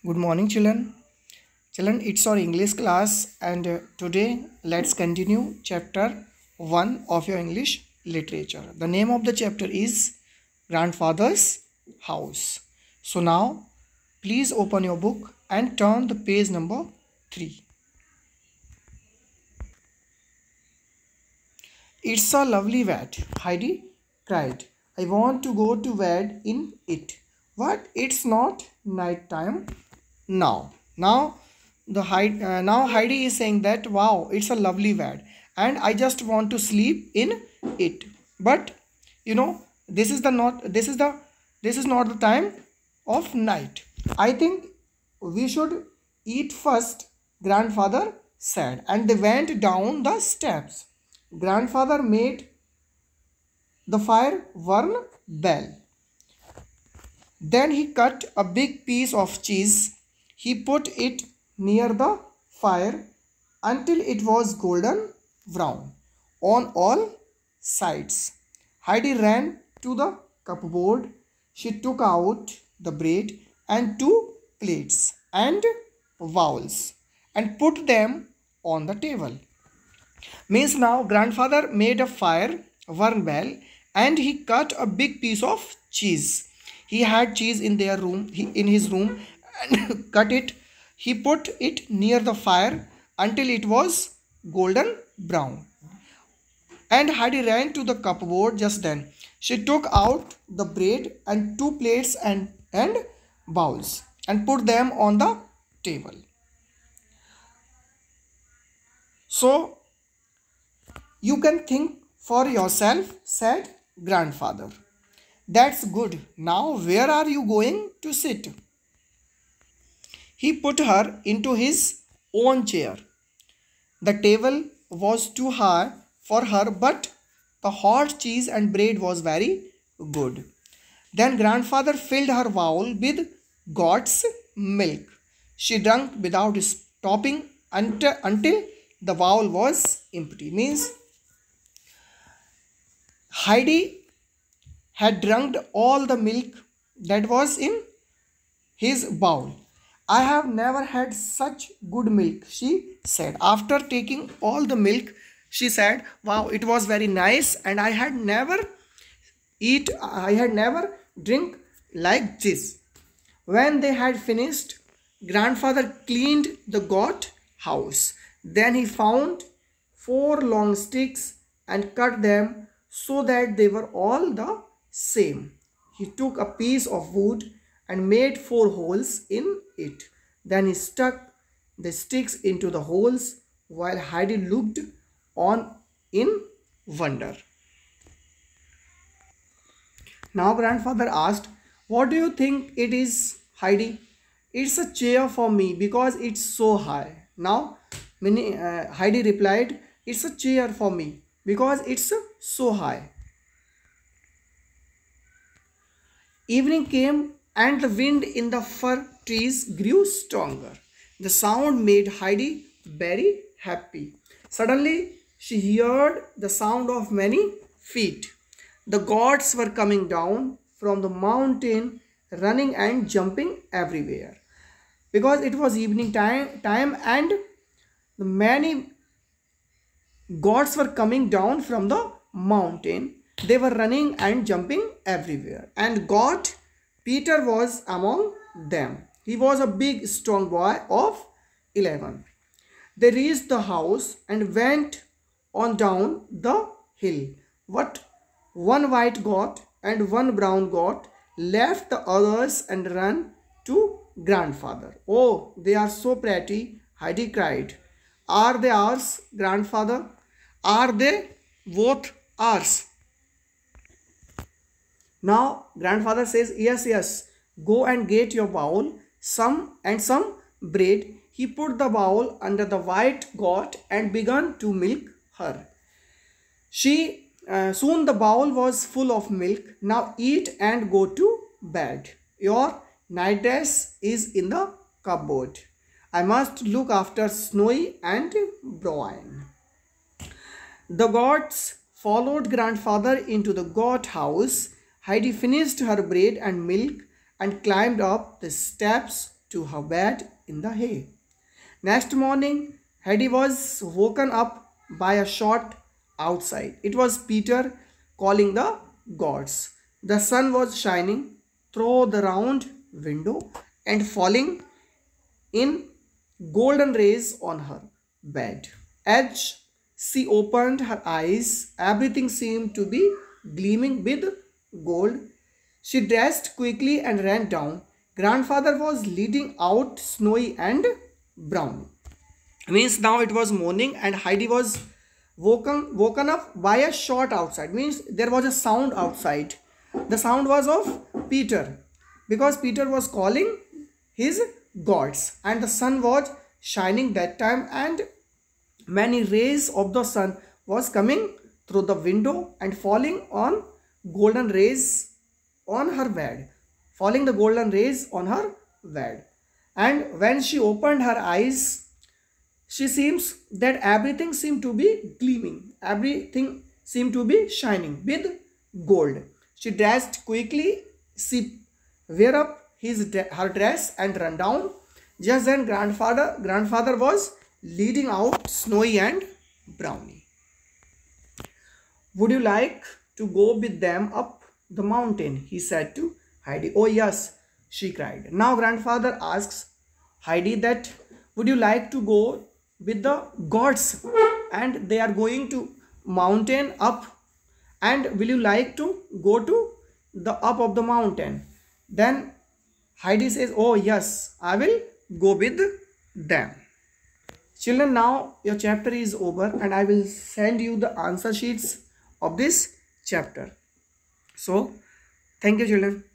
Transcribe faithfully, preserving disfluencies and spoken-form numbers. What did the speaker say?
Good morning, children. Children, it's our English class, and uh, today let's continue chapter one of your English literature. The name of the chapter is Grandfather's House. So now, please open your book and turn the page number three. It's a lovely wad, Heidi cried. I want to go to wad in it. What? It's not night time now. Now the Heidi, uh, now Heidi is saying that wow, it's a lovely wad, and I just want to sleep in it. But you know, this is the not this is the this is not the time of night. I think we should eat first, grandfather said, and they went down the steps. Grandfather made the fire warm bell. Then he cut a big piece of cheese. He put it near the fire until it was golden brown on all sides. Heidi ran to the cupboard. She took out the bread and two plates and bowls and put them on the table. Means now grandfather made a fire warm bell and he cut a big piece of cheese. He had cheese in their room, he, in his room, and cut it. He put it near the fire until it was golden brown. And Heidi ran to the cupboard just then. She took out the bread and two plates and, and bowls and put them on the table. So, you can think for yourself, said grandfather. That's good. Now where are you going to sit? He put her into his own chair. The table was too high for her, but the hot cheese and bread was very good. Then grandfather filled her bowl with God's milk. She drank without stopping until, until the bowl was empty. Means Heidi had drunk all the milk that was in his bowl. I have never had such good milk, she said. After taking all the milk, she said, wow, it was very nice and I had never eat, I had never drink like this. When they had finished, grandfather cleaned the goat house. Then he found four long sticks and cut them so that they were all the same. He took a piece of wood and made four holes in it. Then he stuck the sticks into the holes while Heidi looked on in wonder. Now grandfather asked, what do you think it is, Heidi? It's a chair for me because it's so high. Now Minnie, uh, Heidi replied, it's a chair for me because it's so high. Evening came and the wind in the fir trees grew stronger. The sound made Heidi very happy. Suddenly she heard the sound of many feet. The gods were coming down from the mountain, running and jumping everywhere. Because it was evening time, time and the many gods were coming down from the mountain. They were running and jumping everywhere. And God, Peter was among them. He was a big strong boy of eleven. They reached the house and went on down the hill. What? One white goat and one brown goat left the others and ran to grandfather. Oh, they are so pretty, Heidi cried. Are they ours, grandfather? Are they both ours? Now grandfather says, yes, yes, go and get your bowl, some and some bread. He put the bowl under the white goat and began to milk her. She uh, soon the bowl was full of milk. Now eat and go to bed. Your night dress is in the cupboard. I must look after Snowy and Brian. The goats followed grandfather into the goat house. Heidi finished her bread and milk and climbed up the steps to her bed in the hay. Next morning, Heidi was woken up by a shot outside. It was Peter calling the gods. The sun was shining through the round window and falling in golden rays on her bed. As she opened her eyes, everything seemed to be gleaming with gold. She dressed quickly and ran down. Grandfather was leading out Snowy and Brownie. Means now it was morning and Heidi was woken woken up by a shot outside. Means there was a sound outside. The sound was of Peter, because Peter was calling his gods, and the sun was shining that time, and many rays of the sun was coming through the window and falling on golden rays on her bed, falling the golden rays on her bed. And when she opened her eyes, she seems that everything seemed to be gleaming, everything seemed to be shining with gold. She dressed quickly, she wear up his her dress and ran down. Just then grandfather grandfather was leading out Snowy and Brownie. Would you like to go with them up the mountain? He said to Heidi. Oh yes, she cried. Now grandfather asks Heidi that would you like to go with the gods, and they are going to mountain up, and will you like to go to the up of the mountain? Then Heidi says, oh yes, I will go with them. Children, now your chapter is over and I will send you the answer sheets of this chapter. So thank you children.